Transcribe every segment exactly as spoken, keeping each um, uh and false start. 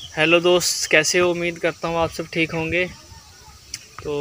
Hello दोस्त, कैसे हो? उम्मीद करता हूँ आप सब ठीक होंगे। तो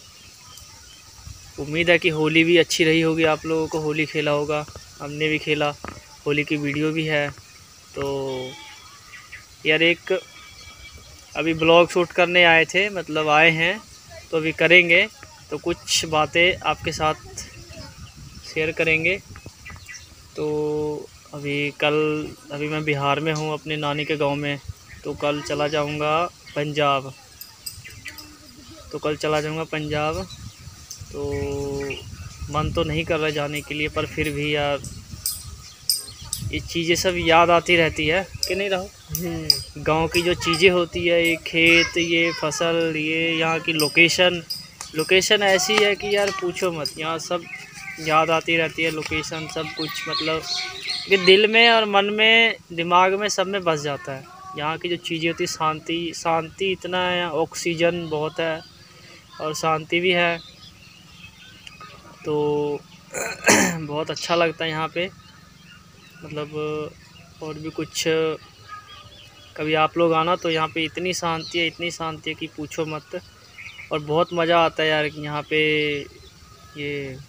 उम्मीद है कि होली भी अच्छी रही होगी, आप लोगों को होली खेला होगा। हमने भी खेला, होली की वीडियो भी है। तो यार एक अभी ब्लॉग शूट करने आए थे, मतलब आए हैं तो अभी करेंगे। तो कुछ बातें आपके साथ शेयर करेंगे। तो अभी कल अभी मैं बिहार में हूँ, अपने नानी के गांव में। तो कल चला जाऊँगा पंजाब तो कल चला जाऊँगा पंजाब। तो मन तो नहीं कर रहा जाने के लिए, पर फिर भी यार ये चीज़ें सब याद आती रहती है कि नहीं रहो। गांव की जो चीज़ें होती है, ये खेत, ये फसल, ये यहाँ की लोकेशन लोकेशन ऐसी है कि यार पूछो मत। यहाँ सब याद आती रहती है, लोकेशन सब कुछ, मतलब कि दिल में और मन में, दिमाग में, सब में बस जाता है। यहाँ की जो चीज़ें होती, शांति शांति इतना है, ऑक्सीजन बहुत है और शांति भी है। तो बहुत अच्छा लगता है यहाँ पे, मतलब। और भी कुछ, कभी आप लोग आना तो यहाँ पे इतनी शांति है, इतनी शांति है कि पूछो मत। और बहुत मज़ा आता है यार यहाँ पे, ये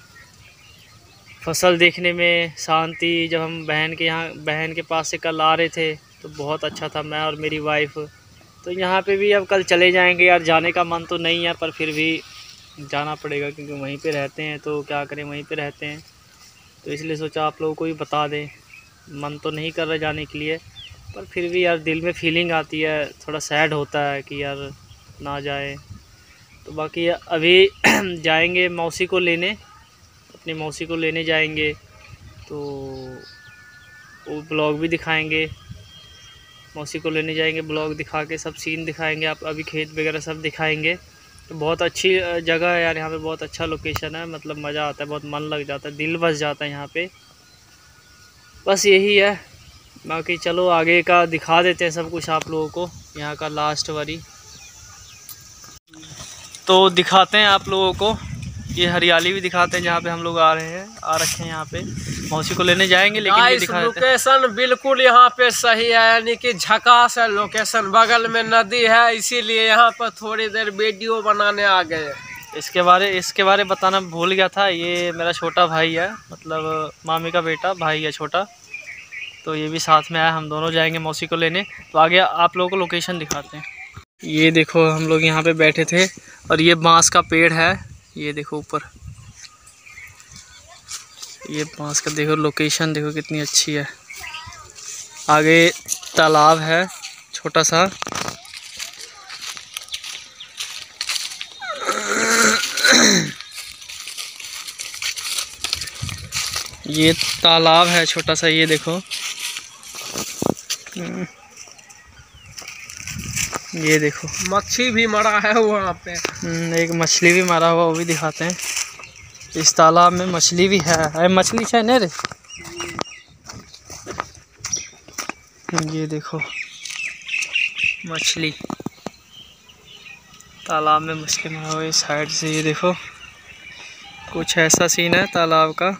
फसल देखने में शांति। जब हम बहन के यहाँ बहन के पास से कल आ रहे थे तो बहुत अच्छा था, मैं और मेरी वाइफ। तो यहाँ पे भी अब कल चले जाएंगे यार। जाने का मन तो नहीं है, पर फिर भी जाना पड़ेगा क्योंकि वहीं पे रहते हैं, तो क्या करें, वहीं पे रहते हैं। तो इसलिए सोचा आप लोगों को भी बता दें। मन तो नहीं कर रहा जाने के लिए, पर फिर भी यार दिल में फीलिंग आती है, थोड़ा सैड होता है कि यार ना जाए। तो बाकी अभी जाएंगे मौसी को लेने, अपनी मौसी को लेने जाएंगे। तो वो ब्लॉग भी दिखाएंगे, मौसी को लेने जाएंगे, ब्लॉग दिखा के सब सीन दिखाएंगे। आप अभी खेत वगैरह सब दिखाएंगे। तो बहुत अच्छी जगह है यार, यहाँ पे बहुत अच्छा लोकेशन है, मतलब मज़ा आता है, बहुत मन लग जाता है, दिल बस जाता है यहाँ पे। बस यही है। बाकी चलो आगे का दिखा देते हैं सब कुछ आप लोगों को, यहाँ का लास्ट वाली तो दिखाते हैं आप लोगों को। ये हरियाली भी दिखाते हैं जहाँ पे हम लोग आ रहे हैं, आ रखे हैं यहाँ पे। मौसी को लेने जाएंगे, लेकिन ये दिखा देते हैं। लोकेशन बिल्कुल यहाँ पे सही है, यानी कि झकास है लोकेशन। बगल में नदी है, इसीलिए यहाँ पर थोड़ी देर वीडियो बनाने आ गए। इसके बारे इसके बारे बताना भूल गया था। ये मेरा छोटा भाई है, मतलब मामी का बेटा भाई है छोटा। तो ये भी साथ में आया, हम दोनों जाएंगे मौसी को लेने। तो आगे आप लोगों को लोकेशन दिखाते हैं। ये देखो हम लोग यहाँ पे बैठे थे और ये बांस का पेड़ है, ये देखो ऊपर, ये बांस का देखो लोकेशन, देखो कितनी अच्छी है। आगे तालाब है छोटा सा, ये तालाब है छोटा सा, ये देखो। ये देखो मच्छी भी मरा है वहाँ पे, एक मछली भी मारा हुआ, वो भी दिखाते हैं। इस तालाब में मछली भी है, अरे मछली है ना रे। ये देखो मछली, तालाब में मछली मारा हुआ। इस साइड से ये देखो, कुछ ऐसा सीन है तालाब का।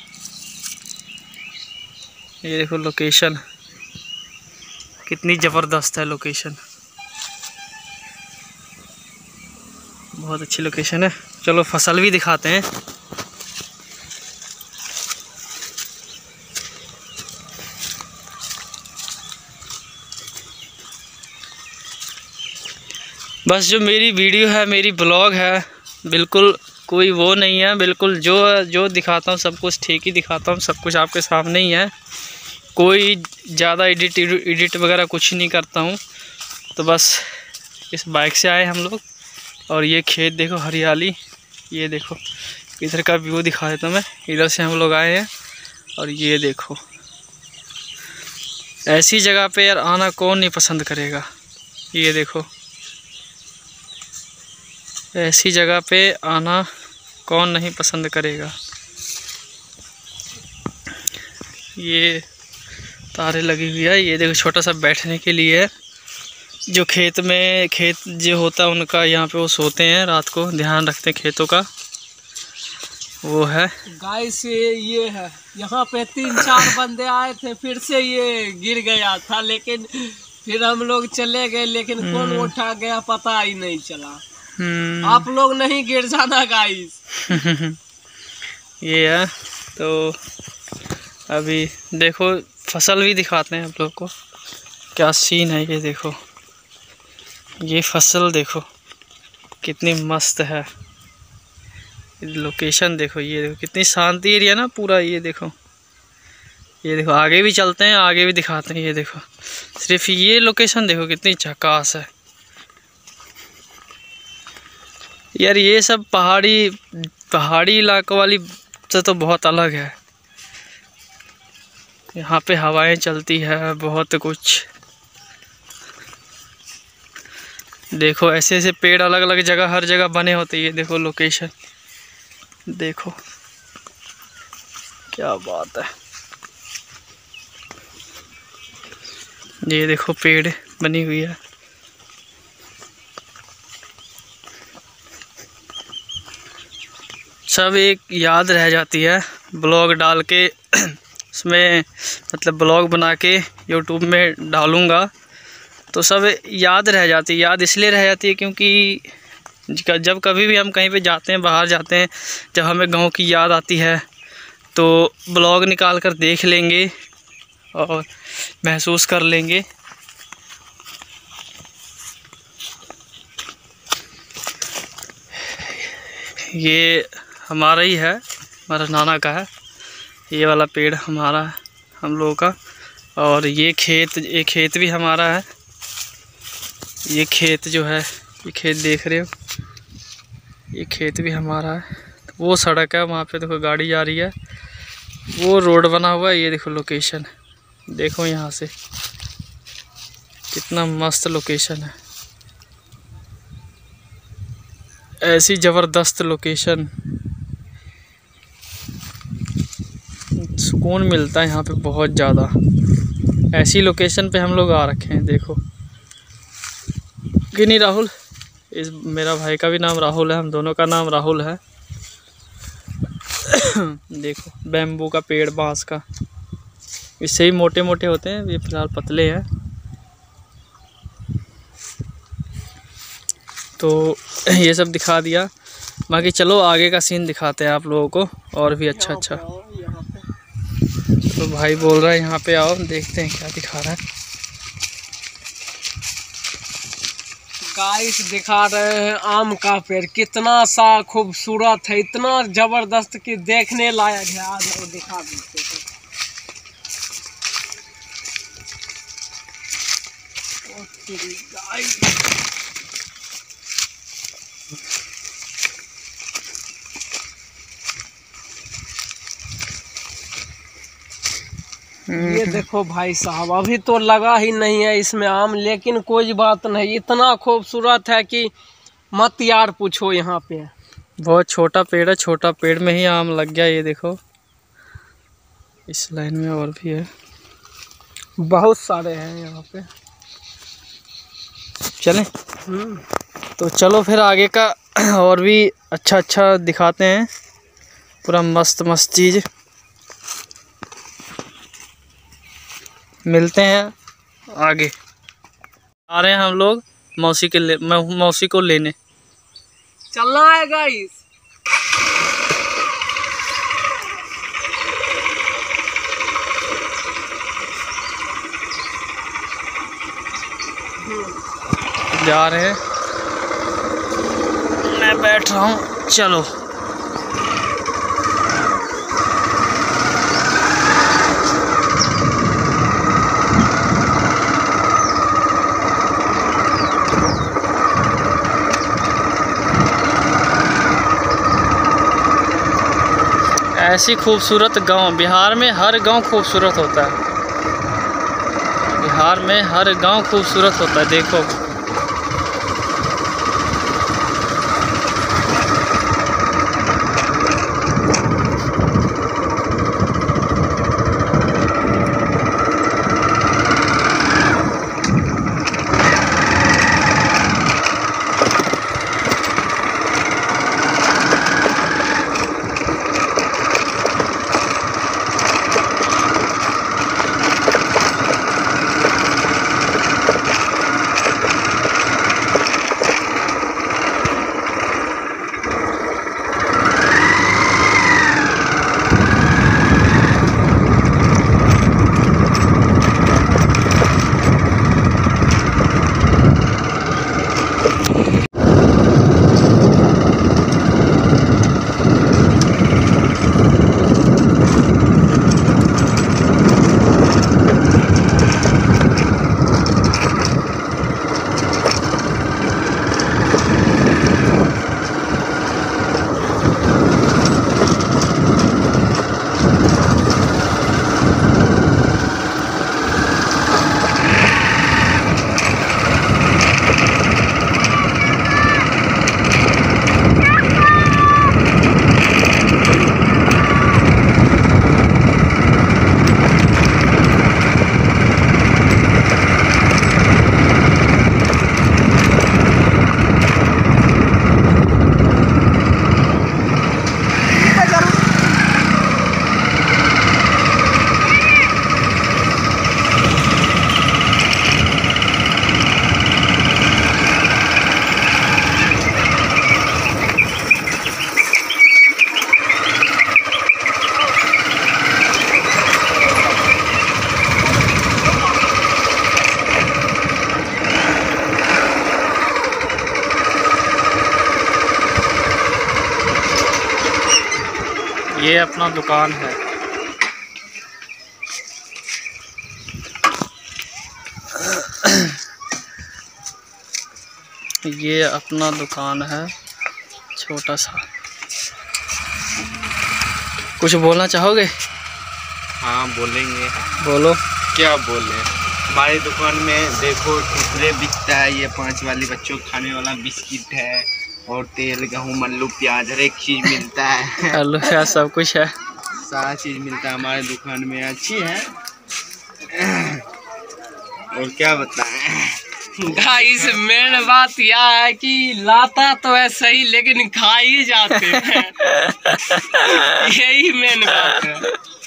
ये देखो लोकेशन, कितनी ज़बरदस्त है लोकेशन, बहुत अच्छी लोकेशन है। चलो फसल भी दिखाते हैं। बस जो मेरी वीडियो है, मेरी ब्लॉग है, बिल्कुल कोई वो नहीं है, बिल्कुल जो जो दिखाता हूँ सब कुछ ठीक ही दिखाता हूँ, सब कुछ आपके सामने ही है। कोई ज़्यादा एडिट एडिट वगैरह कुछ नहीं करता हूँ। तो बस इस बाइक से आए हम लोग। और ये खेत देखो, हरियाली, ये देखो इधर का व्यू दिखा देता हूँ मैं। इधर से हम लोग आए हैं और ये देखो, ऐसी जगह पे यार आना कौन नहीं पसंद करेगा। ये देखो, ऐसी जगह पे आना कौन नहीं पसंद करेगा। ये तारे लगी हुई है, ये देखो छोटा सा बैठने के लिए है। जो खेत में खेत जो होता है उनका, यहाँ पे वो सोते हैं रात को, ध्यान रखते हैं खेतों का, वो है। गाइस ये है, यहाँ पे तीन चार बंदे आए थे, फिर से ये गिर गया था, लेकिन फिर हम लोग चले गए, लेकिन कौन उठा गया पता ही नहीं चला। आप लोग नहीं गिर जाना गाइस। ये है। तो अभी देखो फसल भी दिखाते हैं आप लोग को, क्या सीन है। ये देखो, ये फसल देखो कितनी मस्त है। लोकेशन देखो, ये देखो कितनी शांति एरिया ना पूरा। ये देखो, ये देखो आगे भी चलते हैं, आगे भी दिखाते हैं। ये देखो सिर्फ ये लोकेशन देखो कितनी झकास है यार। ये सब पहाड़ी पहाड़ी इलाकों वाली से तो बहुत अलग है। यहाँ पे हवाएं चलती है, बहुत कुछ देखो। ऐसे ऐसे पेड़ अलग अलग जगह, हर जगह बने होते हैं। ये देखो लोकेशन देखो, क्या बात है। ये देखो पेड़ बनी हुई है। सब एक याद रह जाती है ब्लॉग डाल के उसमें, मतलब ब्लॉग बना के यूट्यूब में डालूँगा तो सब याद रह जाती है। याद इसलिए रह जाती है क्योंकि जब कभी भी हम कहीं पे जाते हैं, बाहर जाते हैं, जब हमें गांव की याद आती है तो ब्लॉग निकाल कर देख लेंगे और महसूस कर लेंगे। ये हमारा ही है, हमारा नाना का है। ये वाला पेड़ हमारा है, हम लोगों का। और ये खेत, ये खेत भी हमारा है। ये खेत जो है, ये खेत देख रहे हो, ये खेत भी हमारा है। वो सड़क है, वहाँ पे देखो गाड़ी जा रही है, वो रोड बना हुआ है। ये देखो लोकेशन, देखो यहाँ से कितना मस्त लोकेशन है। ऐसी ज़बरदस्त लोकेशन, सुकून मिलता है यहाँ पे बहुत ज़्यादा। ऐसी लोकेशन पे हम लोग आ रखे हैं। देखो कि नहीं राहुल, इस मेरा भाई का भी नाम राहुल है, हम दोनों का नाम राहुल है। देखो बैम्बू का पेड़, बांस का, इससे ही मोटे मोटे होते हैं, ये फिलहाल पतले हैं। तो ये सब दिखा दिया, बाकी चलो आगे का सीन दिखाते हैं आप लोगों को और भी अच्छा अच्छा। तो भाई बोल रहा है यहाँ पे आओ, देखते हैं क्या दिखा रहा है। गाइस दिखा रहे हैं आम का पेड़, कितना सा खूबसूरत है, इतना जबरदस्त कि देखने लायक है। आज वो दिखा देते हैं। गाइस ये देखो भाई साहब, अभी तो लगा ही नहीं है इसमें आम, लेकिन कोई बात नहीं, इतना खूबसूरत है कि मत यार पूछो। यहाँ पे बहुत छोटा पेड़ है, छोटा पेड़ में ही आम लग गया। ये देखो इस लाइन में और भी है, बहुत सारे हैं यहाँ पे। चलें तो चलो फिर आगे का और भी अच्छा अच्छा दिखाते हैं, पूरा मस्त मस्त चीज़। मिलते हैं आगे। आ रहे हैं हम लोग मौसी के ले मौसी को लेने। चलना है गाइस। जा रहे हैं, मैं बैठ रहा हूँ, चलो। ऐसी खूबसूरत गांव, बिहार में हर गांव खूबसूरत होता है। बिहार में हर गांव खूबसूरत होता है। देखो ये अपना दुकान है। ये अपना दुकान है छोटा सा। कुछ बोलना चाहोगे? हाँ बोलेंगे। बोलो। क्या बोले? हमारी दुकान में देखो कुरकुरे बिकता है, ये पाँच वाली बच्चों को खाने वाला बिस्किट है, और तेल, गेहूँ, आलू, प्याज, हर एक चीज़ मिलता है। आलू है, सब कुछ है, सारा चीज़ मिलता है हमारे दुकान में। अच्छी है। और क्या बताएं गाइस, मेन बात यह है कि लाता तो है सही, लेकिन खा ही जाते हैं। यही मेन बात है।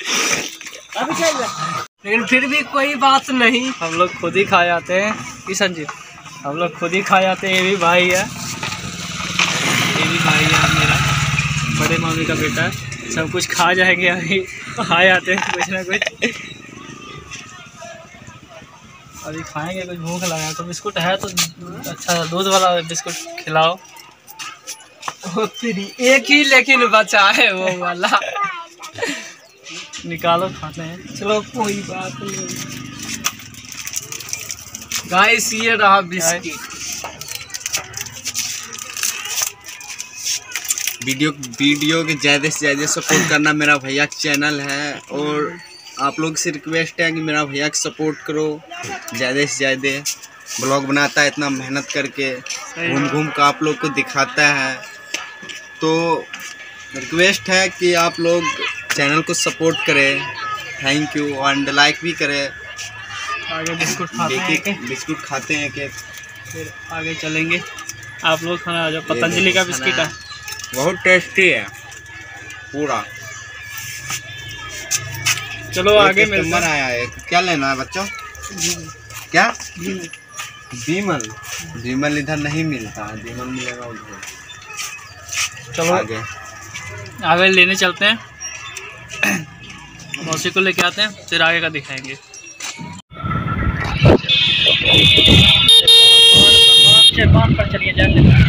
लेकिन फिर भी कोई बात नहीं, हम लोग खुद ही खा जाते हैं। किशन जी, हम लोग खुद ही खा जाते हैं। ये भी भाई है, ये भी भाई है मेरा, बड़े मामी का बेटा है। सब कुछ खा जाएंगे, अभी खा जाते हैं कुछ ना कुछ। अभी खाएंगे, कुछ भूख लगा तो बिस्कुट है तो अच्छा दूध वाला बिस्कुट खिलाओ। ओ तेरी, एक ही लेकिन बचा है वो वाला। निकालो, खाते हैं। चलो कोई बात नहीं। गाइस, ये रहा बिस्किट। वीडियो वीडियो के ज़्यादा से ज़्यादा सपोर्ट करना। मेरा भैया का चैनल है, और आप लोग से रिक्वेस्ट है कि मेरा भैया का सपोर्ट करो ज़्यादा से ज़्यादा। ब्लॉग बनाता है इतना मेहनत करके, घूम घूम कर आप लोग को दिखाता है। तो रिक्वेस्ट है कि आप लोग चैनल को सपोर्ट करें। थैंक यू, एंड लाइक भी करें। आगे बिस्कुट खाते हैं, एक एक बिस्कुट खाते हैं, एक फिर आगे चलेंगे। आप लोग खाना आ जाओ। पतंजलि का बिस्किट है, बहुत टेस्टी है पूरा। चलो आगे मिलते हैं। आया है। क्या लेना है बच्चों? क्या? बीमल? बीमल इधर नहीं मिलता है, बीमल मिलेगा उधर। चलो आगे आगे लेने चलते हैं। मौसी को लेके आते हैं, फिर आगे का दिखाएंगे। बांध पर चलिए जाते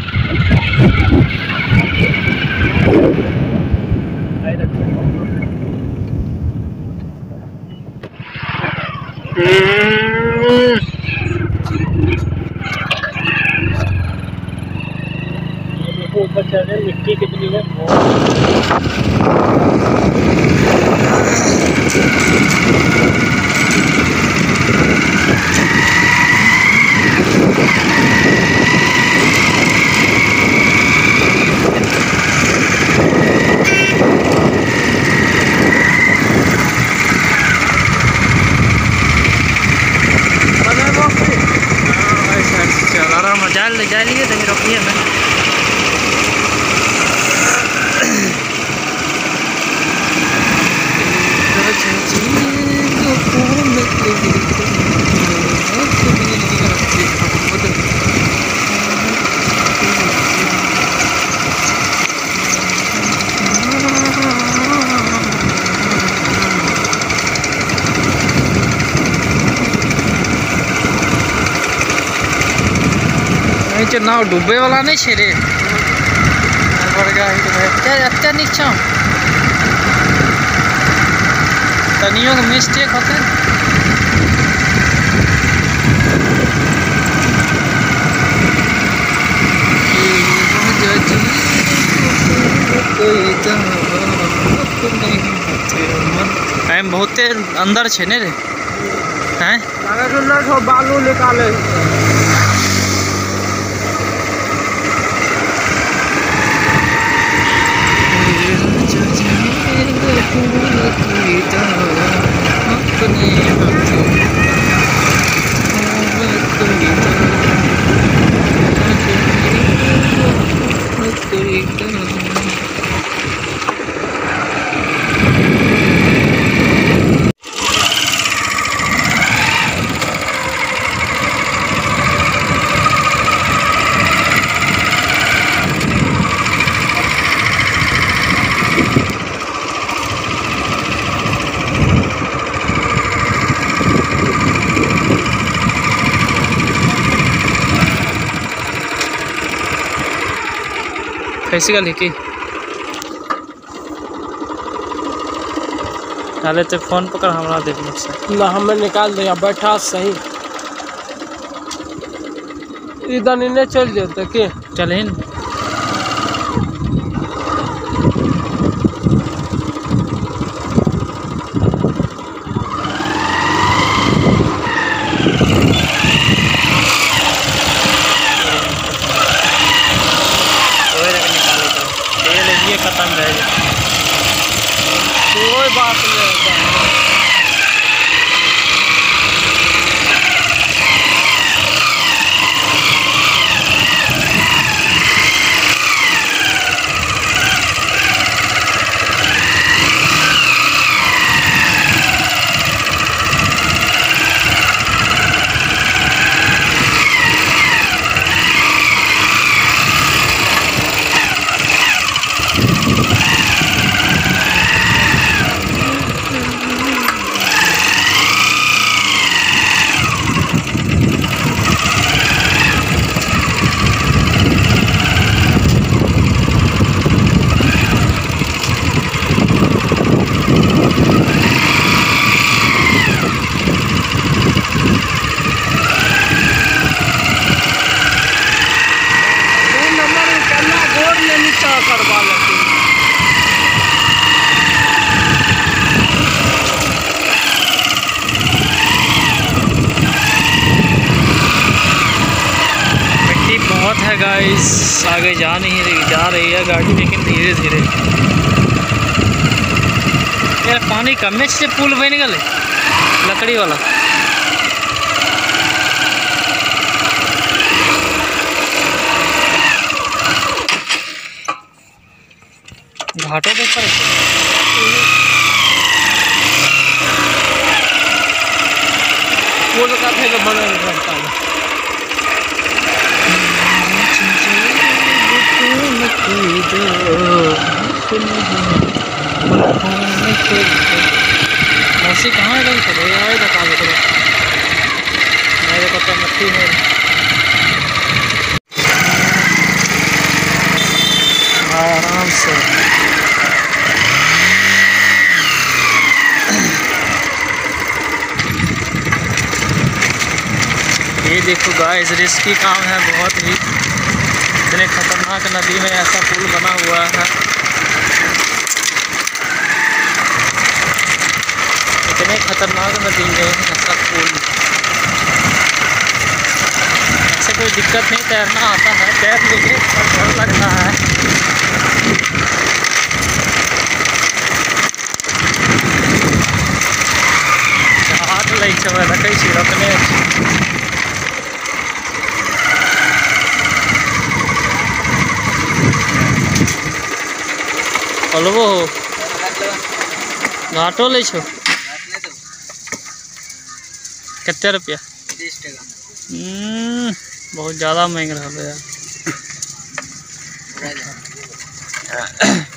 ऊपर चल रहे, मिट्टी कितनी है। जाल जा लिए तो रोकिए मैं। नाव डूबे वाला नहीं छे रे, अच्छा नीचा तनियों का मिस्टेक होते हैं। टाइम बहुते अंदर छे ने रे, हैं बालू निकाले। कैसी गल है कि डाले तो फोन पकड़ हमरा देख मुझसे ना हमें निकाल दिया बैठा सही इधर इन्हें चल जाते के चले खत्म रह गया कोई बात नहीं। करवा लेते मिट्टी बहुत है गाइस, आगे जा नहीं रही, जा रही है गाड़ी लेकिन धीरे धीरे। यार पानी कम से पुल बन गए लकड़ी वाला। घाटों के ऊपर पुल का थे बना रहता है। मौसी कहाँ है गई करो यार, बता दो करो मेरे पता मट्टी है। आराम से ये देखो गाइस, रिस्की काम है बहुत ही। इतने खतरनाक नदी में ऐसा पुल बना हुआ है, इतने खतरनाक नदी में ऐसा पुल। ऐसे कोई दिक्कत नहीं, तैरना आता है, तैर लेंगे पर डर लगता है। हाथ लग समय रखे छी रखने अलवो हो घाटो ले छो कितने रुपया? तीस टका। बहुत ज़्यादा महंग रहा है यार।